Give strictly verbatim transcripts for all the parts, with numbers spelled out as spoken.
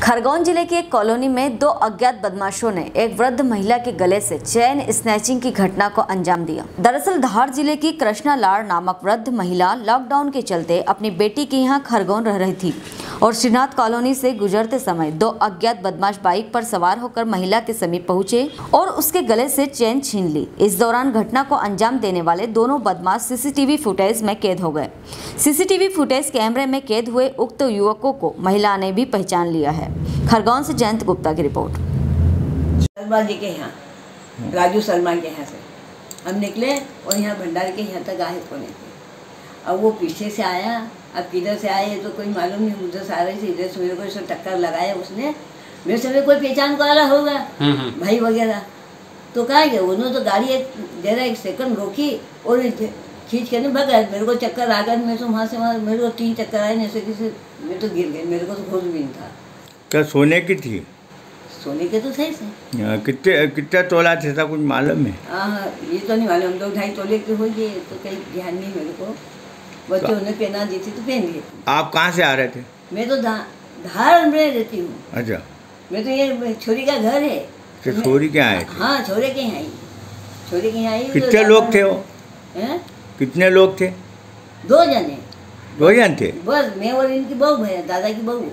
खरगोन जिले की एक कॉलोनी में दो अज्ञात बदमाशों ने एक वृद्ध महिला के गले से चेन स्नैचिंग की घटना को अंजाम दिया। दरअसल धार जिले की कृष्णा लाड़ नामक वृद्ध महिला लॉकडाउन के चलते अपनी बेटी के यहाँ खरगोन रह रही थी और श्रीनाथ कॉलोनी से गुजरते समय दो अज्ञात बदमाश बाइक पर सवार होकर महिला के समीप पहुंचे और उसके गले से चेन छीन ली। इस दौरान घटना को अंजाम देने वाले दोनों बदमाश सीसीटीवी फुटेज में कैद हो गए। सीसीटीवी फुटेज कैमरे में कैद हुए उक्त युवकों को महिला ने भी पहचान लिया है। खरगोन से जयंत गुप्ता की रिपोर्ट। शर्मा जी के यहाँ, राजू शर्मा के यहाँ से हम निकले और यहाँ भंडार के यहाँ तक आए होने थे। अब वो पीछे से आया, अब किधर से आए तो कोई मालूम नहीं, उधर से आ रही थी, इधर से मेरे को ऐसा टक्कर लगाया उसने। मेरे से कोई पहचान को वाला होगा भाई वगैरह, तो कहा गया उन्होंने तो गाड़ी एक जरा एक सेकंड रोकी और खींच के नहीं भगा। मेरे को चक्कर आ गया, मैं तो वहाँ से वहाँ मेरे को तीन चक्कर आए, ऐसे किसी मैं तो गिर गई, मेरे को तो होश भी नहीं था। क्या सोने की थी? सोने के तो सही से। कितने कितना तोला थे, था कुछ मालूम है? हाँ ये तो नहीं मालूम, दो ढाई तोले के हो गए तो कहीं ध्यान नहीं मेरे को। बच्चों ने पहना दी थी तो पहन लिए। आप कहाँ से आ रहे थे? मैं तो धार में रहती हूँ। अच्छा, मैं तो ये छोरी का घर है। तो छोरी के आए थे? हाँ छोरे के यहाँ आई, छोरे के यहाँ आई। कितने लोग थे वो? हैं? कितने लोग थे? दो जने। दो जन थे बस, मैं और इनकी बहू है, दादा की बहू।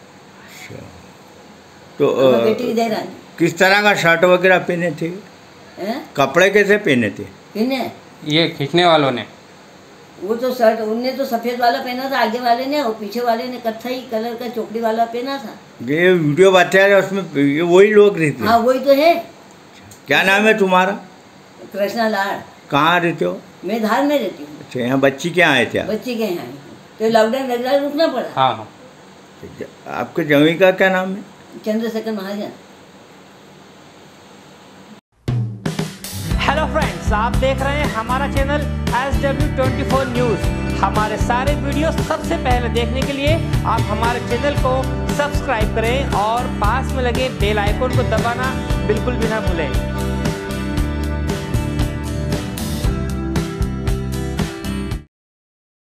तो बेटी दे रहा किस तरह का शर्ट वगैरह पहने थे? हैं? कपड़े कैसे पहने थे? किने? ये खींचने वालों ने। वो तो शर्ट उनने तो सफेद वाला पहना था आगे वाले ने, और पीछे वाले ने कत्थई कलर का चौकड़ी वाला पहना था। ये वीडियो बता रहे उसमें वही लोग रहते? हाँ वही तो है। क्या नाम है तुम्हारा? कृष्णा लाड़। कहाँ रहते हो? मैं धार में रहती हूँ। अच्छा, यहाँ बच्ची के आए थे? बच्ची के यहाँ तो लॉकडाउन लग रहा है, रुकना पड़ा। हाँ हाँ। आपके जमीन का क्या नाम है? चंद्रशेखर महाजन। हेलो फ्रेंड्स, आप देख रहे हैं हमारा channel S W twenty four news. हमारे सारे वीडियो सबसे पहले देखने के लिए आप हमारे चैनल को सब्सक्राइब करें और पास में लगे बेल आइकन को दबाना बिल्कुल भी ना भूलें।